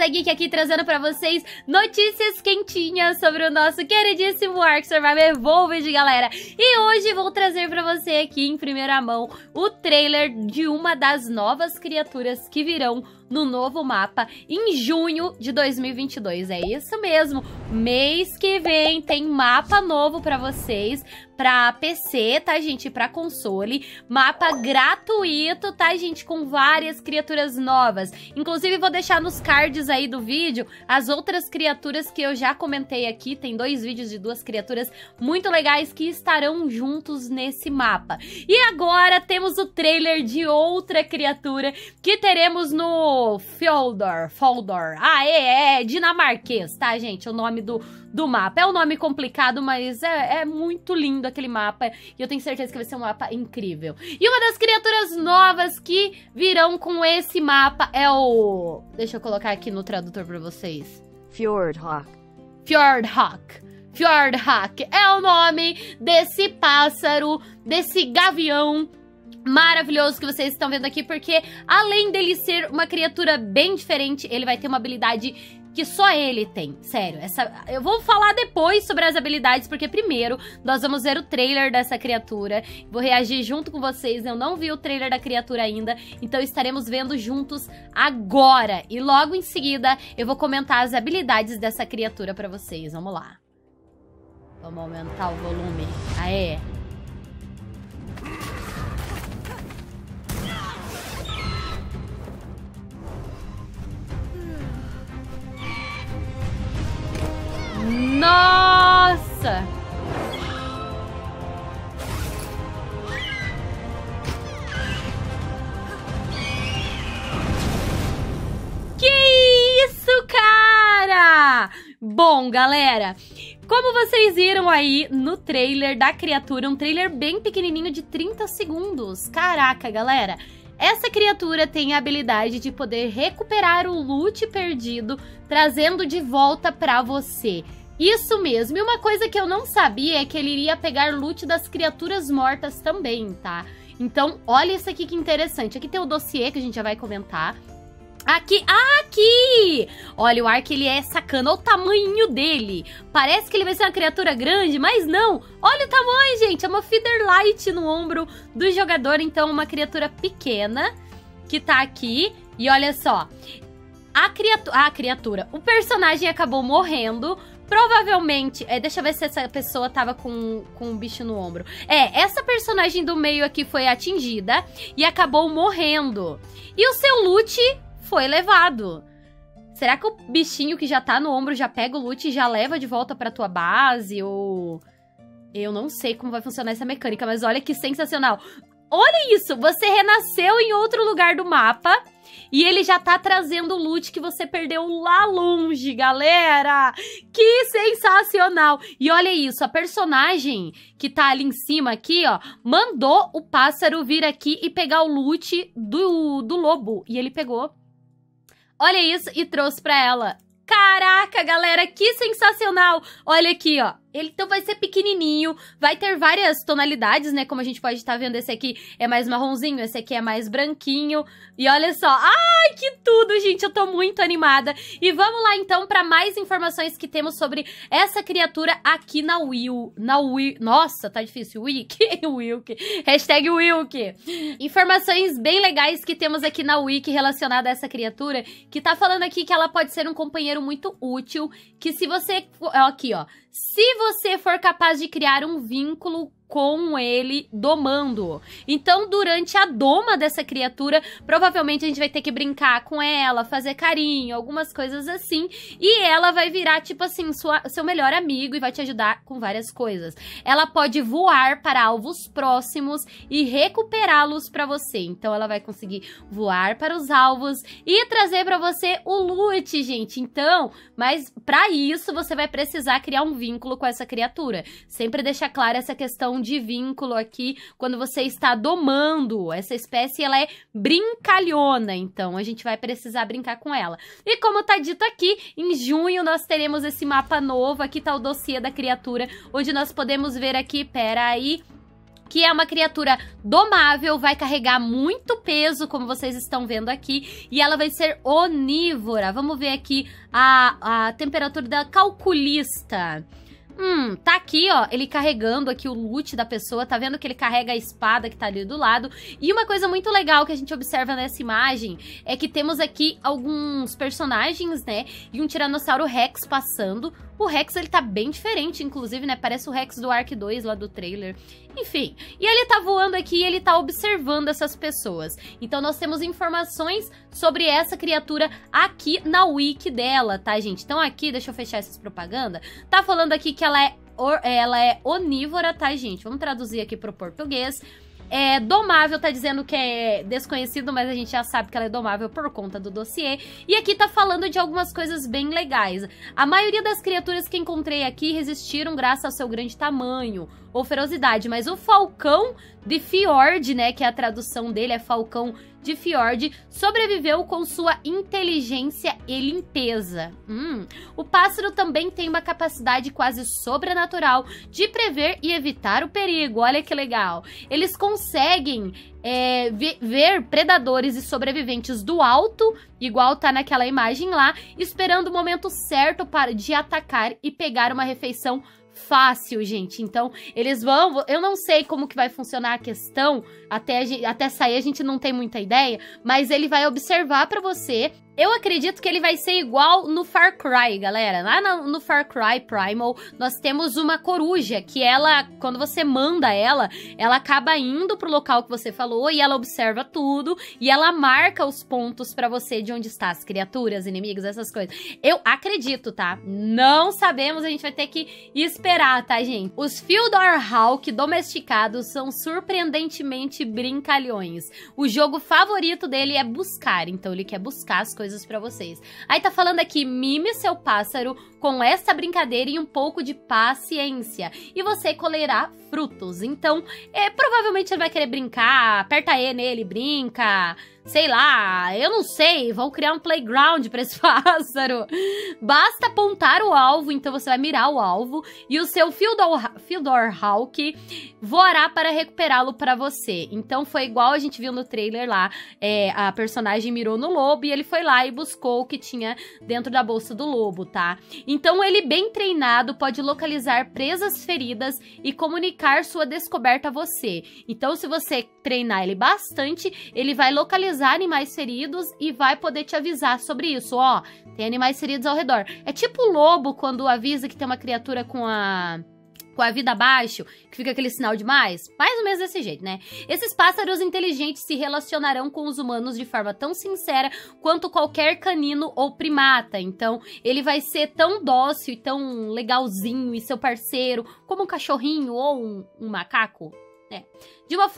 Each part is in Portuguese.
Zé Geek aqui trazendo pra vocês notícias quentinhas sobre o nosso queridíssimo Ark Survival Evolved, galera. E hoje vou trazer pra você aqui em primeira mão o trailer de uma das novas criaturas que virão no novo mapa em junho de 2022. É isso mesmo, mês que vem tem mapa novo pra vocês, pra PC, tá, gente? Pra console, mapa gratuito, tá, gente? Com várias criaturas novas. Inclusive, vou deixar nos cards aí do vídeo as outras criaturas que eu já comentei aqui. Tem 2 vídeos de 2 criaturas muito legais que estarão juntos nesse mapa. E agora temos o trailer de outra criatura que teremos no Fjöldor. Ah, é dinamarquês, tá, gente? O nome do mapa. É um nome complicado, mas é muito lindo aquele mapa. E eu tenho certeza que vai ser um mapa incrível. E uma das criaturas novas que virão com esse mapa é o... Deixa eu colocar aqui no tradutor pra vocês. Fjordhawk. Fjordhawk é o nome desse pássaro, desse gavião maravilhoso que vocês estão vendo aqui, porque além dele ser uma criatura bem diferente, ele vai ter uma habilidade que só ele tem, sério. Eu vou falar depois sobre as habilidades, porque primeiro nós vamos ver o trailer dessa criatura. Vou reagir junto com vocês, eu não vi o trailer da criatura ainda, então estaremos vendo juntos agora. E logo em seguida eu vou comentar as habilidades dessa criatura pra vocês, vamos lá. Vamos aumentar o volume, aê. Nossa! Que isso, cara? Bom, galera, como vocês viram aí no trailer da criatura, um trailer bem pequenininho de 30 segundos. Caraca, galera! Essa criatura tem a habilidade de poder recuperar o loot perdido, trazendo de volta pra você. Isso mesmo. E uma coisa que eu não sabia é que ele iria pegar loot das criaturas mortas também, tá? Então, olha isso aqui que interessante. Aqui tem o dossiê que a gente já vai comentar. Aqui, aqui! Olha, o Ark, ele é sacana. Olha o tamanho dele. Parece que ele vai ser uma criatura grande, mas não. Olha o tamanho, gente. É uma Feather Light no ombro do jogador. Então, uma criatura pequena que tá aqui. E olha só. A criatura. O personagem acabou morrendo. Provavelmente... deixa eu ver se essa pessoa tava com um bicho no ombro. Essa personagem do meio aqui foi atingida e acabou morrendo. E o seu loot foi levado. Será que o bichinho que já tá no ombro já pega o loot e já leva de volta pra tua base? Ou... eu não sei como vai funcionar essa mecânica, mas olha que sensacional. Olha isso, você renasceu em outro lugar do mapa e ele já tá trazendo o loot que você perdeu lá longe, galera. Que sensacional. E olha isso, a personagem que tá ali em cima, aqui, ó, mandou o pássaro vir aqui e pegar o loot do lobo. E ele pegou. Olha isso, e trouxe pra ela. Caraca, galera, que sensacional! Olha aqui, ó. Ele então vai ser pequenininho, vai ter várias tonalidades, né? Como a gente pode estar vendo, esse aqui é mais marronzinho, esse aqui é mais branquinho. E olha só, ai, que tudo, gente! Eu tô muito animada. E vamos lá, então, para mais informações que temos sobre essa criatura aqui na Nossa, tá difícil. Wiki. Hashtag Wiki. Informações bem legais que temos aqui na Wiki relacionada a essa criatura, que tá falando aqui que ela pode ser um companheiro muito útil, que se você... Aqui, ó. Se você for capaz de criar um vínculo com ele domando. Então, durante a doma dessa criatura, provavelmente a gente vai ter que brincar com ela, fazer carinho, algumas coisas assim. E ela vai virar, tipo assim, seu melhor amigo e vai te ajudar com várias coisas. Ela pode voar para alvos próximos e recuperá-los para você. Então, ela vai conseguir voar para os alvos e trazer para você o loot, gente. Então, mas para isso, você vai precisar criar um vínculo com essa criatura. Sempre deixar clara essa questão de vínculo aqui quando você está domando. Essa espécie, ela é brincalhona, então a gente vai precisar brincar com ela. E como tá dito aqui, em junho nós teremos esse mapa novo. Aqui tá o dossiê da criatura, onde nós podemos ver aqui, pera aí, que é uma criatura domável, vai carregar muito peso, como vocês estão vendo aqui, e ela vai ser onívora. Vamos ver aqui a temperatura da calculista. Tá aqui, ó, ele carregando aqui o loot da pessoa, tá vendo que ele carrega a espada que tá ali do lado. E uma coisa muito legal que a gente observa nessa imagem é que temos aqui alguns personagens, né, e um Tiranossauro Rex passando. O Rex, ele tá bem diferente, inclusive, né, parece o Rex do Ark 2 lá do trailer. Enfim, e ele tá voando aqui e ele tá observando essas pessoas. Então nós temos informações sobre essa criatura aqui na wiki dela, tá, gente? Então aqui, deixa eu fechar essas propagandas, tá falando aqui que ela é onívora, tá, gente? Vamos traduzir aqui pro português. Domável, tá dizendo que é desconhecido, mas a gente já sabe que ela é domável por conta do dossiê. E aqui tá falando de algumas coisas bem legais. A maioria das criaturas que encontrei aqui resistiram graças ao seu grande tamanho ou ferocidade, mas o falcão de Fjord, né, que é a tradução dele, é falcão de Fjord, sobreviveu com sua inteligência e limpeza. O pássaro também tem uma capacidade quase sobrenatural de prever e evitar o perigo. Olha que legal. Eles conseguem ver predadores e sobreviventes do alto, igual tá naquela imagem lá, esperando o momento certo de atacar e pegar uma refeição fácil, gente. Então, eles vão... Eu não sei como que vai funcionar a questão, até sair a gente não tem muita ideia, mas ele vai observar pra você. Eu acredito que ele vai ser igual no Far Cry, galera. Lá no Far Cry Primal, nós temos uma coruja que ela, quando você manda ela acaba indo pro local que você falou e ela observa tudo e ela marca os pontos pra você de onde está as criaturas, inimigos, essas coisas. Eu acredito, tá? Não sabemos, a gente vai ter que esperar, tá, gente? Os Fyodor Hawk domesticados são surpreendentemente brincalhões. O jogo favorito dele é buscar, então ele quer buscar as coisas pra vocês. Aí tá falando aqui, mime seu pássaro com essa brincadeira e um pouco de paciência, e você colherá frutos. Então, provavelmente ele vai querer brincar, aperta E nele, brinca, sei lá, eu não sei, vão criar um playground pra esse pássaro. Basta apontar o alvo, então você vai mirar o alvo, e o seu Fyodor Hawk voará para recuperá-lo pra você. Então foi igual a gente viu no trailer lá, a personagem mirou no lobo e ele foi lá e buscou o que tinha dentro da bolsa do lobo, tá? Então ele, bem treinado, pode localizar presas feridas e comunicar sua descoberta a você. Então se você treinar ele bastante, ele vai localizar animais feridos e vai poder te avisar sobre isso. Ó, tem animais feridos ao redor. É tipo o lobo quando avisa que tem uma criatura com a vida abaixo, que fica aquele sinal de mais ou menos desse jeito, né? Esses pássaros inteligentes se relacionarão com os humanos de forma tão sincera quanto qualquer canino ou primata. Então, ele vai ser tão dócil e tão legalzinho e seu parceiro, como um cachorrinho ou um macaco, né? De uma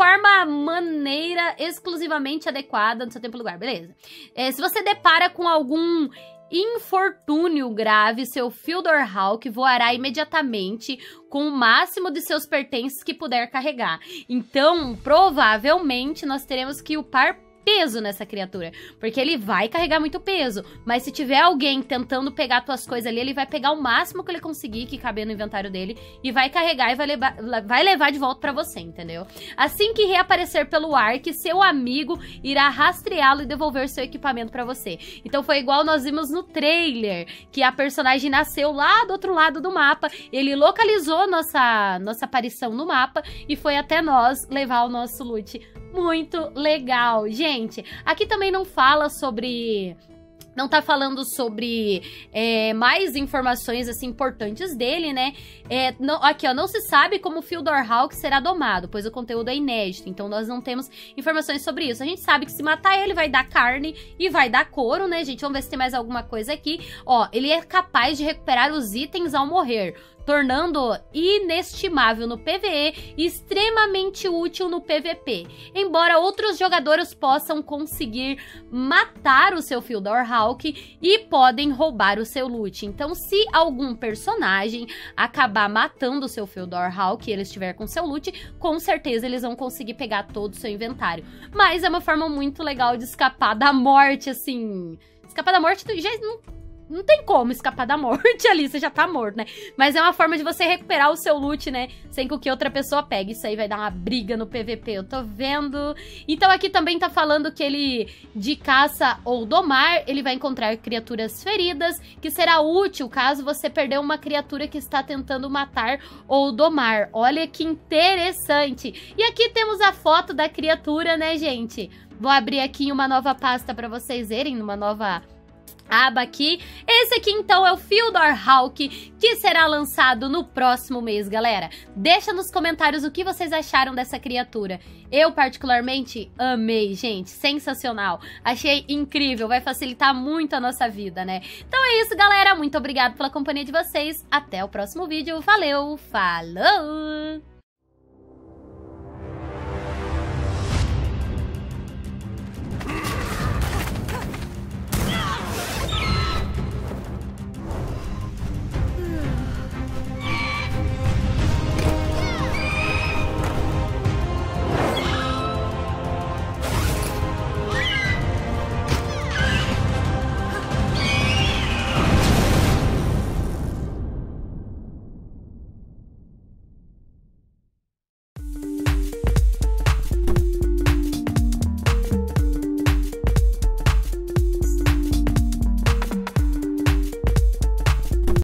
maneira exclusivamente adequada no seu tempo e lugar, beleza? Se você depara com algum infortúnio grave, seu Fyodor Hawk voará imediatamente com o máximo de seus pertences que puder carregar. Então, provavelmente, nós teremos que upar peso nessa criatura, porque ele vai carregar muito peso, mas se tiver alguém tentando pegar tuas coisas ali, ele vai pegar o máximo que ele conseguir, que caber no inventário dele, e vai carregar e vai levar de volta pra você, entendeu? Assim que reaparecer pelo Ark, seu amigo irá rastreá-lo e devolver seu equipamento pra você. Então foi igual nós vimos no trailer, que a personagem nasceu lá do outro lado do mapa, ele localizou nossa aparição no mapa e foi até nós levar o nosso loot. Muito legal, gente. Aqui também não fala sobre... Não tá falando sobre mais informações, assim, importantes dele, né? Aqui, ó, não se sabe como o Fyodor Hawk será domado, pois o conteúdo é inédito, então nós não temos informações sobre isso. A gente sabe que se matar ele, vai dar carne e vai dar couro, né, gente? Vamos ver se tem mais alguma coisa aqui. Ó, ele é capaz de recuperar os itens ao morrer, tornando-o inestimável no PvE e extremamente útil no PvP. Embora outros jogadores possam conseguir matar o seu Fyodor Hawk e podem roubar o seu loot. Então, se algum personagem acabar matando o seu Fyodor Hawk e ele estiver com seu loot, com certeza eles vão conseguir pegar todo o seu inventário. Mas é uma forma muito legal de escapar da morte, assim... Escapar da morte já não tem como escapar da morte ali, você já tá morto, né? Mas é uma forma de você recuperar o seu loot, né? Sem que outra pessoa pegue. Isso aí vai dar uma briga no PVP, eu tô vendo. Então aqui também tá falando que ele, de caça ou domar, ele vai encontrar criaturas feridas, que será útil caso você perder uma criatura que está tentando matar ou domar. Olha que interessante. E aqui temos a foto da criatura, né, gente? Vou abrir aqui uma nova pasta pra vocês verem, numa nova aba aqui. Esse aqui, então, é o Fyodor Hawk, que será lançado no próximo mês, galera. Deixa nos comentários o que vocês acharam dessa criatura. Eu, particularmente, amei, gente. Sensacional. Achei incrível. Vai facilitar muito a nossa vida, né? Então é isso, galera. Muito obrigada pela companhia de vocês. Até o próximo vídeo. Valeu! Falou!